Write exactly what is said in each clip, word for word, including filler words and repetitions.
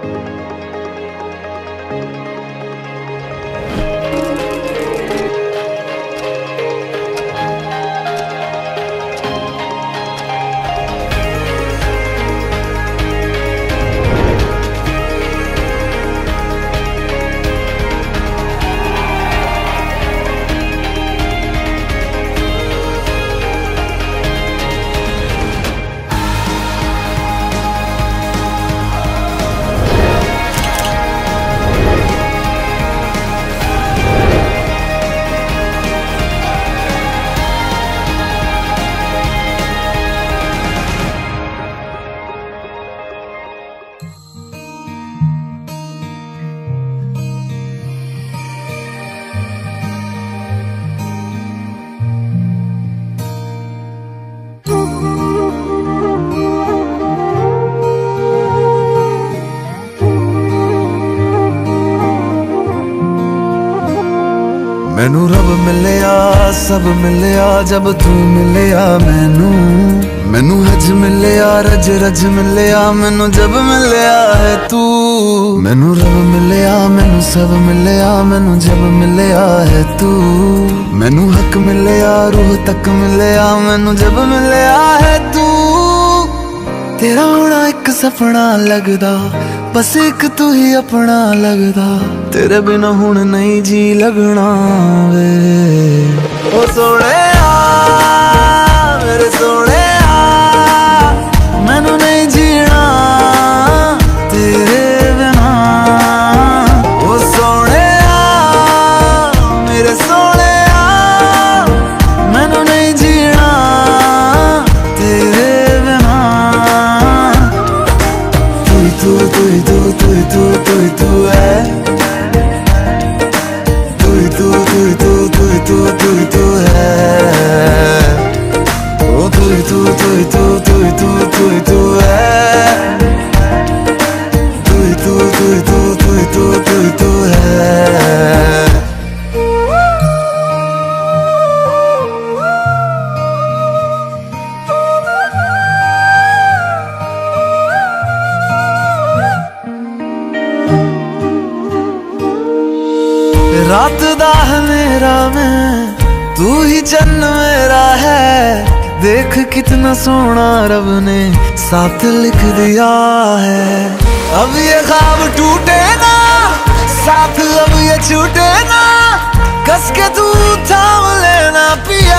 मैनू रब मिलिया सब मिलिया जब तू मिलिया मैनू मैनू हज मिलिया रज रज मिलिया मैनू जब मिलिया है तू। मैनू रब मिलिया मैनू सब मिलिया मैनू जब मिलिया है तू। मैनू हक मिलिया रूह तक मिलिया मैनू जब मिलिया है तू। तेरा होना एक सपना लगदा बस एक तू ही अपना लगदा। तेरे बिना हुण नहीं जी लगना वे ओ सोहणिया मेरे सोहणिया मैनू नहीं जीना तेरे बिना। ओ सोहणिया मेरे सोहणिया मैनू नहीं जीना तेरे बिना। तू तू तू तू तू तू तू है तू तू तू तू तू तू तू तू है ओ तू तू तू तू तू तू तू तू है तू तू तू तू तू तू तू तू है। रात दा मेरा मैं तू ही चन्न मेरा है। देख कितना सोना रब ने साथ लिख दिया है। अब ये ख्वाब टूटे ना साथ अब ये छूटे ना। कस के तू थाम लेना पिया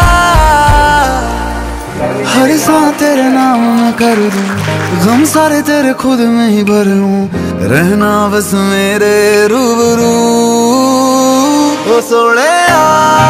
हर सांस तेरे नाम में कर दूं। गम सारे तेरे खुद में ही भर लूं। रहना बस मेरे रूबरू ओ सोहणिया।